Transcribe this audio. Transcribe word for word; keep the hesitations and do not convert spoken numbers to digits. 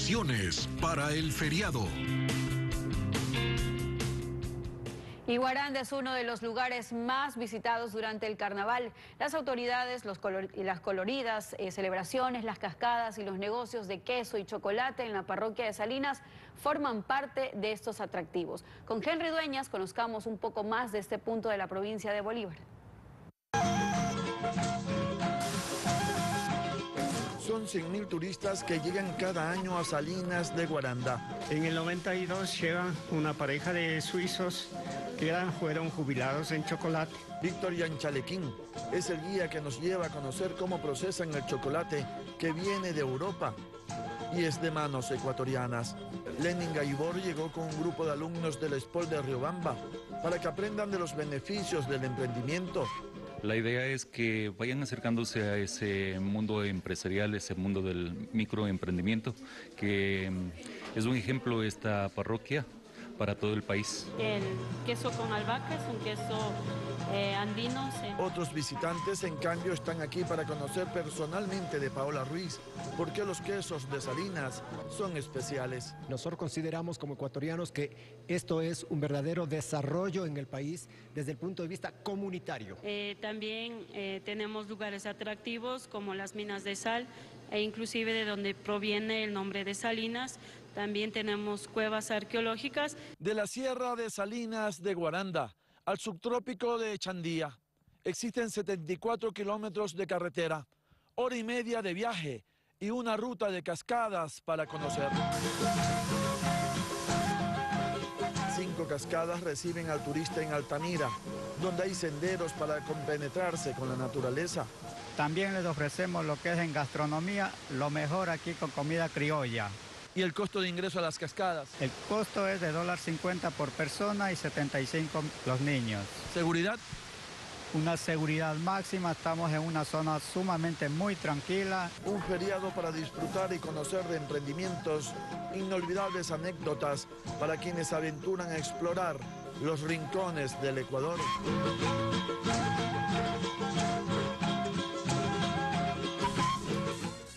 Opciones para el feriado. Y Guaranda es uno de los lugares más visitados durante el carnaval. Las autoridades, los color, las coloridas eh, celebraciones, las cascadas y los negocios de queso y chocolate en la parroquia de Salinas forman parte de estos atractivos. Con Henry Dueñas conozcamos un poco más de este punto de la provincia de Bolívar. Son cien mil turistas que llegan cada año a Salinas de Guaranda. En el noventa y dos llevan una pareja de suizos que eran, fueron jubilados en chocolate. Víctor Yanchalequín es el guía que nos lleva a conocer cómo procesan el chocolate que viene de Europa y es de manos ecuatorianas. Lenin Gaibor llegó con un grupo de alumnos del ESPOL de Riobamba para que aprendan de los beneficios del emprendimiento. La idea es que vayan acercándose a ese mundo empresarial, ese mundo del microemprendimiento, que es un ejemplo esta parroquia para todo el país. El queso con albahaca es un queso eh, andino. Sí. Otros visitantes, en cambio, están aquí para conocer personalmente de Paola Ruiz por qué los quesos de Salinas son especiales. Nosotros consideramos como ecuatorianos que esto es un verdadero desarrollo en el país desde el punto de vista comunitario. Eh, también eh, tenemos lugares atractivos como las minas de sal e inclusive de donde proviene el nombre de Salinas. También tenemos cuevas arqueológicas. De la sierra de Salinas de Guaranda al subtrópico de Chandía, existen setenta y cuatro kilómetros de carretera, hora y media de viaje y una ruta de cascadas para conocer. Cinco cascadas reciben al turista en Altamira, donde hay senderos para compenetrarse con la naturaleza. También les ofrecemos lo que es en gastronomía, lo mejor aquí con comida criolla. ¿Y el costo de ingreso a las cascadas? El costo es de dólar cincuenta por persona y setenta y cinco los niños. ¿Seguridad? Una seguridad máxima, estamos en una zona sumamente muy tranquila. Un feriado para disfrutar y conocer de emprendimientos, inolvidables anécdotas para quienes se aventuran a explorar los rincones del Ecuador.